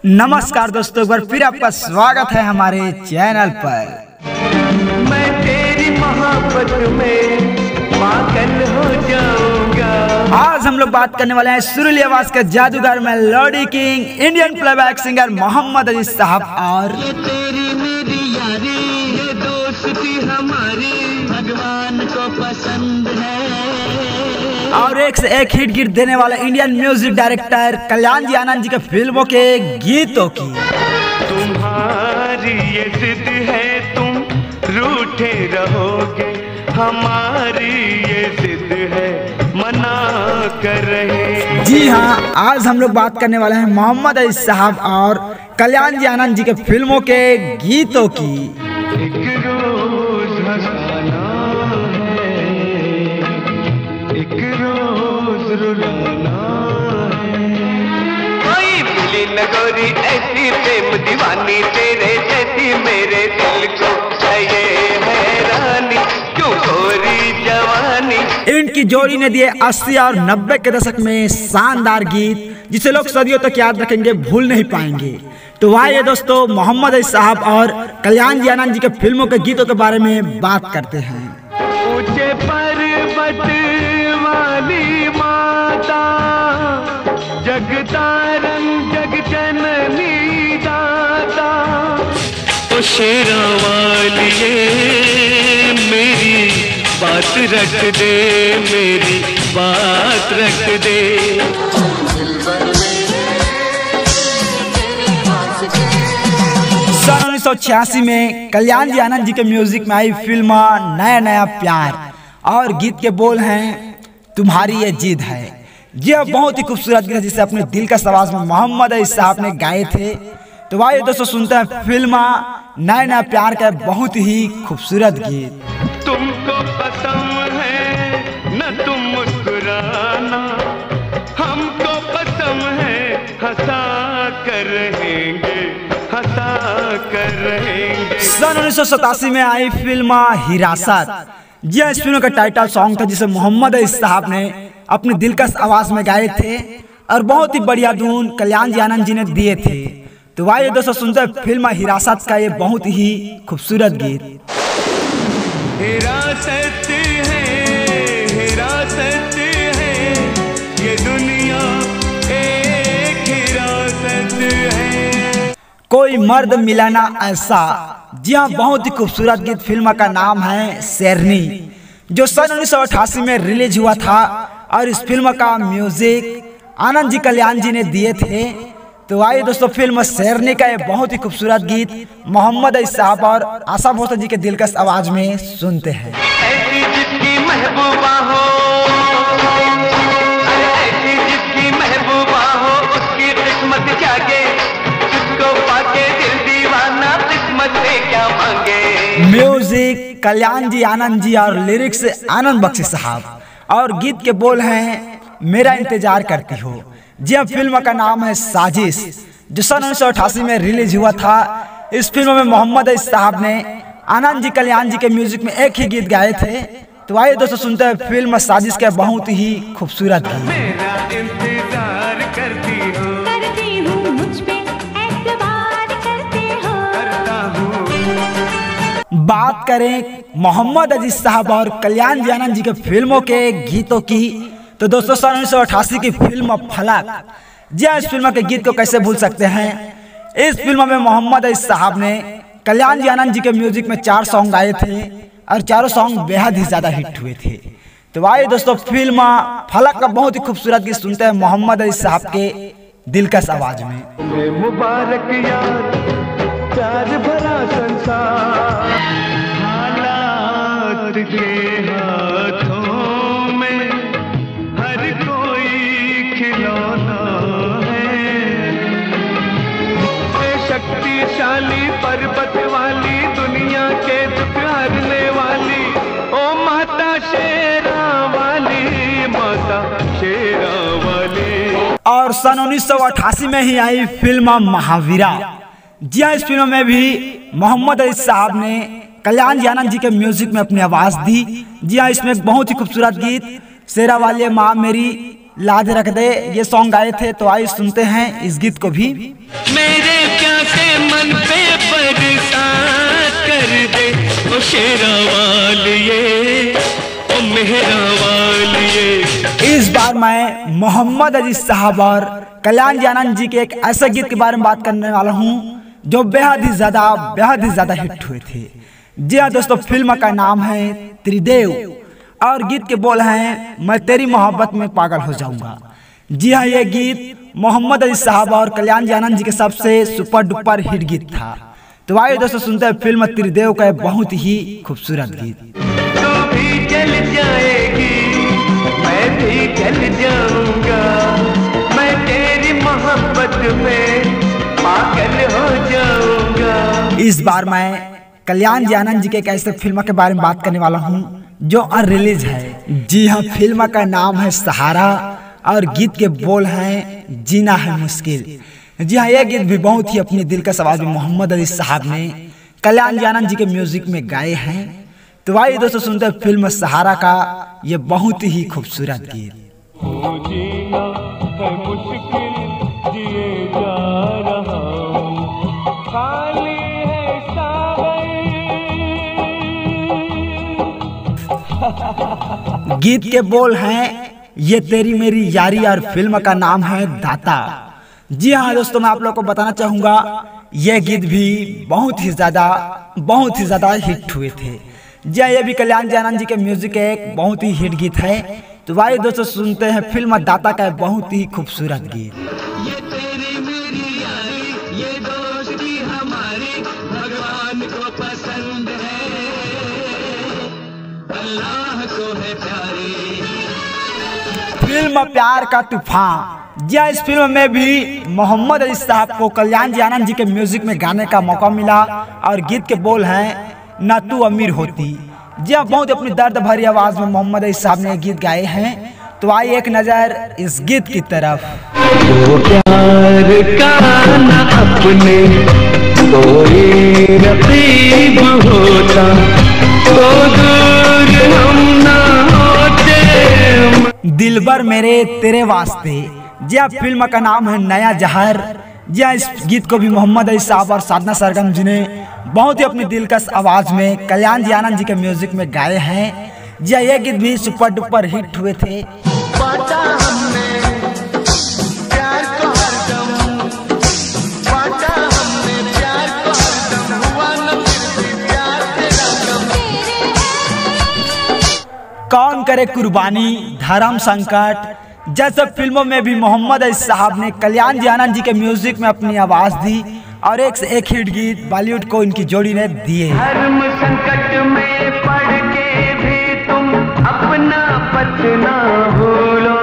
नमस्कार दोस्तों, एक बार फिर आपका स्वागत है हमारे चैनल पर। मैं तेरी मोहब्बत में पागल हो जाऊंगा। आज हम लोग बात करने वाले हैं सुरीली आवाज के जादूगर melody king Indian playback singer Mohammed Aziz sahab. और ये तेरी मेरी यारी, ये दोस्ती हमारी भगवान को पसंद है। और एक से एक हिट गिट देने वाले इंडियन म्यूजिक डायरेक्टर कल्याण जी आनंद जी के फिल्मों के गीतों की तुम्हारी ये जिद है, तुम रूठे रहोगे। हमारी ये जिद है, मना कर रहे। जी हाँ, आज हम लोग बात करने वाले हैं मोहम्मद अजीज साहब और कल्याण जी आनंद जी के फिल्मों के गीतों की। एक रोज हंसाना है, एक रोज रुलाना है। कोई मिली न गोरी ऐसी प्रेम दीवानी, तेरे जैसी मेरे दिल को चाहिए है रानी, क्यों गोरी जवानी। इनकी जोड़ी ने दिए 80 और 90 के दशक में शानदार गीत जिसे लोग सदियों तक याद रखेंगे, भूल नहीं पाएंगे। तो आइए दोस्तों, मोहम्मद अजीज साहब और कल्याण जी आनंद जी के फिल्मों के गीतों के बारे में बात करते हैं। ऊंचे पर्वत वाली माता, जगतारन जग जननी दाता, ओ शेरा वाली मेरी बात रख दे, मेरी बात रख दे। सन 1986 में कल्याण जी आनंद जी के म्यूजिक में आई फिल्म नया नया प्यार और गीत के बोल हैं तुम्हारी ये जिद है। यह बहुत ही खूबसूरत गीत है जिसे अपने दिल का आवाज में मोहम्मद अजीज साहब ने गाए थे। तो आइए दोस्तों, सुनते हैं फिल्म नया नया प्यार का बहुत ही खूबसूरत गीत। तुमको पसंद है न तुम मुस्कुराना, हमको पसंद है हंसा कर रहेंगे, हंसा कर रहेंगे। सन 1987 में आई फिल्म हिरासत। यह इस फिल्म का टाइटल सॉन्ग था जिसे मोहम्मद अजीज साहब ने अपने दिलकश आवाज में गाए थे और बहुत ही बढ़िया धुन कल्याण जी आनंद जी ने दिए थे। तो आइए दोस्तों, सुनते हैं फिल्म हिरासत का ये बहुत ही खूबसूरत गीत। हिरासत है, हिरासत है, ये दुनिया एक हिरासत है। कोई मर्द मिला ना ऐसा। जी हाँ, बहुत ही खूबसूरत गीत। फिल्म का नाम है शेरनी, जो सन 1988 में रिलीज हुआ था और इस फिल्म का म्यूजिक आनंद जी कल्याण जी ने दिए थे। तो आइए दोस्तों, फिल्म शेरनी का ये बहुत ही खूबसूरत गीत मोहम्मद अजीज साहब और आशा भोसले जी के दिलकश आवाज में सुनते हैं। ऐसी जिसकी महबूबा हो, ऐसी जिसकी महबूबा हो, उसकी किस्मत जागे, जिसको पाके दिल दीवाना, किस्मत से क्या मांगे। म्यूजिक कल्याण जी आनंद जी और लिरिक्स आनंद बख्शी साहब और गीत के बोल हैं मेरा इंतजार करती हो। जी हाँ, फिल्म का नाम है साजिश, जो सन 1988 में रिलीज हुआ था। इस फिल्म में मोहम्मद अजीज साहब ने आनंद जी कल्याण जी के म्यूजिक में एक ही गीत गाए थे। तो आइए दोस्तों, सुनते हैं फिल्म साजिश का बहुत ही खूबसूरत गीत। मेरा इंतजार करती हो, करती हूँ, मुझ पे एतबार करते हो, करता हूँ। बात करें मोहम्मद अजीज साहब और कल्याण जी आनंद जी के फिल्मों के गीतों की, तो दोस्तों सन 1988 की फिल्म फलक। जी हाँ, इस फिल्म के गीत को कैसे भूल सकते हैं। इस फिल्म में मोहम्मद अजीज साहब ने कल्याण जी आनंद जी के म्यूजिक में 4 सॉन्ग गाए थे और चारों सॉन्ग बेहद ही ज्यादा हिट हुए थे। तो आइए दोस्तों, फिल्म फलक का बहुत ही खूबसूरत गीत सुनते हैं मोहम्मद अजीज साहब के दिलकश आवाज में। मुबारक यार, प्यार भरा संसार, हालात के हाथों में हर कोई खिलौना है। शक्तिशाली पर्वत वाली, दुनिया के दुख हरने वाली, ओ माता शेरा वाली, माता शेरा वाली। और सन 1988 में ही आई फिल्म महावीरा। जी हाँ, इस फिल्म में भी मोहम्मद अजीज साहब ने कल्याण जी आनंद जी के म्यूजिक में अपनी आवाज दी। जी हाँ, इसमें बहुत ही खूबसूरत गीत शेरा वाले माँ मेरी लाज रख दे ये सॉन्ग गाए थे। तो आइए सुनते हैं इस गीत को भी। मेरे प्यासे मन पे बरसात कर दे ओ शेरा वालिए ओ मेहरा वालिए। इस बार मैं मोहम्मद अजीज साहब और कल्याण जी आनंद जी के एक ऐसे गीत के बारे में बात करने वाला हूँ जो बेहद ही ज्यादा हिट हुए थे। जी हाँ दोस्तों, फिल्म का नाम है त्रिदेव और गीत के बोल हैं मैं तेरी मोहब्बत में पागल हो जाऊंगा। जी हाँ, ये गीत मोहम्मद अजीज साहब और कल्याण जी आनंद जी के सबसे सुपर डुपर हिट गीत था। तो आइए दोस्तों सुनते हैं फिल्म त्रिदेव का बहुत ही खूबसूरत गीत। तू भी जल जाएगी मैं भी जल जाऊंगा, मैं तेरी मोहब्बत में पागल हो जाऊंगा। इस बार मैं कल्याण जी आनंद जी के एक ऐसे फिल्म के बारे में बात करने वाला हूँ जो अनरिलीज है। जी हाँ, फिल्म का नाम है सहारा और गीत के बोल हैं जीना है मुश्किल। जी हाँ, यह गीत भी बहुत ही अपनी दिलकश आवाज में मोहम्मद अजीज साहब ने कल्याण जी आनंद जी के म्यूजिक में गाए हैं। तो आइए दोस्तों सुनते हैं फिल्म सहारा का ये बहुत ही खूबसूरत गीत। जीना है मुश्किल जिए जा रहा हूं, खाली है सागर। गीत के बोल हैं ये तेरी मेरी यारी और फिल्म का नाम है दाता। जी हाँ दोस्तों, मैं आप लोगों को बताना चाहूंगा यह गीत भी बहुत ही ज्यादा हिट हुए थे। जी हाँ, ये भी कल्याण जी आनंद जी के म्यूजिक एक बहुत ही हिट गीत है। तो आइए दोस्तों सुनते हैं फिल्म दाता का बहुत ही खूबसूरत गीत। ये तेरी मेरी यारी ये दोस्ती हमारी भगवान को पसंद है, अल्लाह को है प्यारी। फिल्म प्यार का तूफान। जी हाँ, इस फिल्म में भी मोहम्मद अजीज साहब को कल्याण जी आनंद जी के म्यूजिक में गाने का मौका मिला और गीत के बोल हैं ना तू अमीर होती। जी हाँ, बहुत अपनी दर्द भरी आवाज में मोहम्मद अजीज साहब ने गीत गाए हैं। तो आइए एक नजर इस गीत की तरफ। तो प्यार का न अपने कोई नसीब होता तो दूर हम ना होते। दिलबर मेरे तेरे वास्ते। जी हाँ, फिल्म का नाम है नया जहर। जी हाँ, इस गीत को भी मोहम्मद अजीज साहब और साधना सरगम जी ने बहुत ही अपनी दिलकश आवाज में कल्याण जी आनंद जी के म्यूजिक में गाए हैं। जी हाँ, ये गीत भी सुपर डुपर हिट हुए थे। बाटा हमने प्यार को हरदम, बाटा हमने प्यार को हरदम, हुआ न फिर भी प्यार तेरा कम। कौन करे कुर्बानी धर्म संकट जैसे फिल्मों में भी मोहम्मद अजीज साहब ने कल्याण जी आनंद जी के म्यूजिक में अपनी आवाज दी और एक से एक हिट गीत बॉलीवुड को इनकी जोड़ी ने दिए। धर्म संकट में पड़ के भी तुम अपना पथ ना भूलो।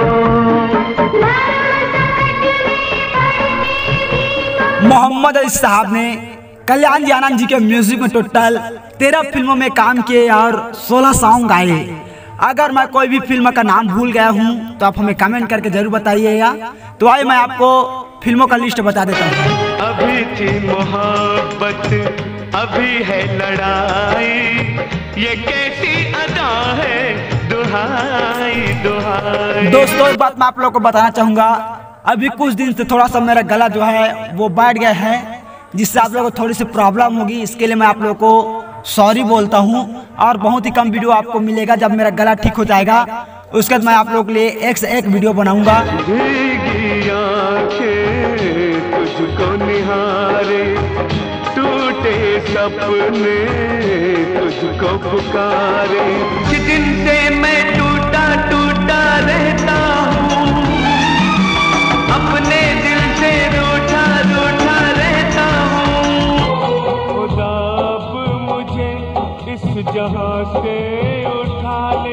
मोहम्मद अजीज साहब ने कल्याण जी आनंद जी के म्यूजिक में टोटल 13 फिल्मों में काम किए और 16 सॉन्ग गाए। अगर मैं कोई भी फिल्म का नाम भूल गया हूँ तो आप हमें कमेंट करके जरूर बताइएगा। तो आइए मैं आपको फिल्मों का लिस्ट बता देता हूँ। अभी थी मोहब्बत अभी है लड़ाई, ये कैसी अदा है दुहाई दुहाई। दोस्तों एक बात मैं आप लोगों को बताना चाहूंगा, अभी कुछ दिन से थोड़ा सा मेरा गला जो है वो बैठ गया है जिससे आप लोगों को थोड़ी सी प्रॉब्लम होगी। इसके लिए मैं आप लोगों को सॉरी बोलता हूं और बहुत ही कम वीडियो आपको मिलेगा। जब मेरा गला ठीक हो जाएगा उसके बाद मैं आप लोगों के लिए एक से एक वीडियो बनाऊंगा। भीगी आंखें तुझको निहारे, टूटे सपने तुझको पुकारे। जिस दिन से मैं टूटा टूटा रहता हूँ, अपने दिल से रूठा रूठा रहता हूँ। खुदा अब मुझे इस जहां से उठा ले।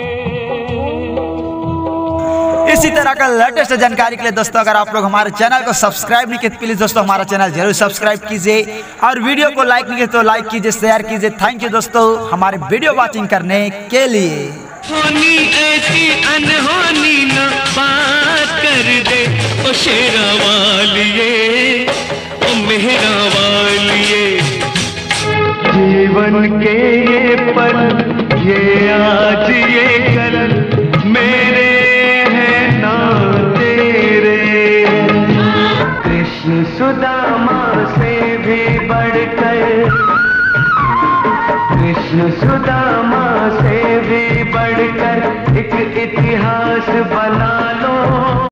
इसी तरह का लेटेस्ट जानकारी के लिए दोस्तों अगर आप लोग हमारे चैनल को सब्सक्राइब नहीं किए तो प्लीज दोस्तों हमारा चैनल जरूर सब्सक्राइब कीजिए और वीडियो को लाइक नहीं किए तो लाइक कीजिए, शेयर कीजिए। थैंक यू दोस्तों हमारे वीडियो वॉचिंग करने के लिए। होनी ऐसी अनहोनी न बात कर दे ओ शेरा वालिए ओ मेहरा वालिए। जीवन के ये पल ये आज ये कल मेरे हैं ना से भी बढ़कर, कृष्ण सुदामा से भी बढ़कर एक इतिहास बना